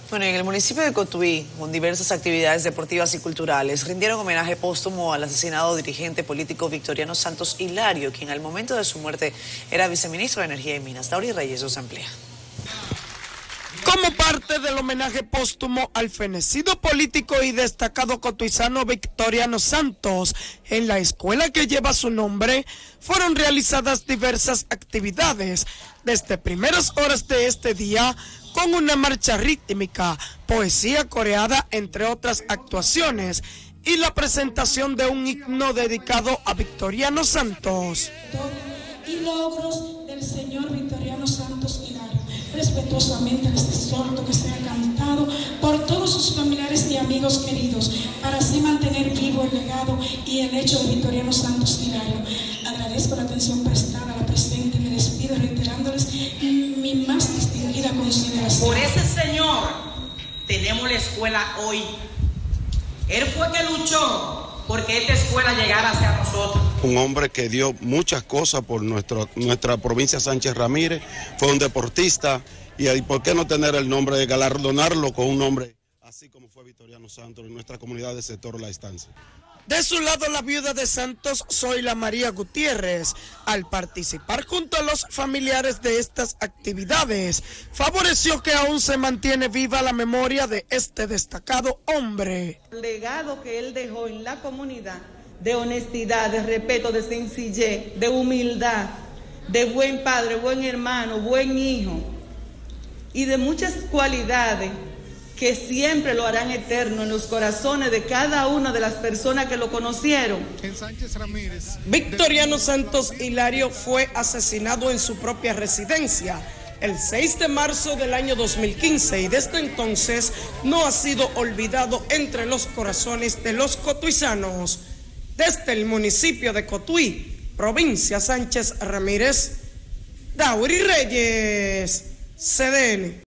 Bueno, en el municipio de Cotuí, con diversas actividades deportivas y culturales, rindieron homenaje póstumo al asesinado dirigente político Victoriano Santos Hilario, quien al momento de su muerte era viceministro de Energía y Minas. Dauri Reyes nos amplía. Como parte del homenaje póstumo al fenecido político y destacado cotuizano Victoriano Santos, en la escuela que lleva su nombre, fueron realizadas diversas actividades, desde primeras horas de este día, con una marcha rítmica, poesía coreada, entre otras actuaciones, y la presentación de un himno dedicado a Victoriano Santos. Y logros del señor Victoriano Santos Hilario. Respetuosamente les exhorto que sea cantado por todos sus familiares y amigos queridos, para así mantener vivo el legado y el hecho de Victoriano Santos Hilario. Agradezco la atención prestada a la presente y me despido reiterándoles mi más distinguida consideración. Por ese señor tenemos la escuela hoy. Él fue que luchó porque esta escuela llegara hacia nosotros. Un hombre que dio muchas cosas por nuestra provincia Sánchez Ramírez, fue un deportista, y ¿por qué no tener el nombre de galardonarlo con un nombre así como fue Victoriano Santos en nuestra comunidad del sector La Estancia? De su lado, la viuda de Santos, Zoila María Gutiérrez, al participar junto a los familiares de estas actividades, favoreció que aún se mantiene viva la memoria de este destacado hombre. El legado que él dejó en la comunidad de honestidad, de respeto, de sencillez, de humildad, de buen padre, buen hermano, buen hijo y de muchas cualidades que siempre lo harán eterno en los corazones de cada una de las personas que lo conocieron. En Sánchez Ramírez, Victoriano Santos Hilario fue asesinado en su propia residencia el 6 de marzo del año 2015 y desde entonces no ha sido olvidado entre los corazones de los cotuizanos. Desde el municipio de Cotuí, provincia Sánchez Ramírez, Dauri Reyes, CDN.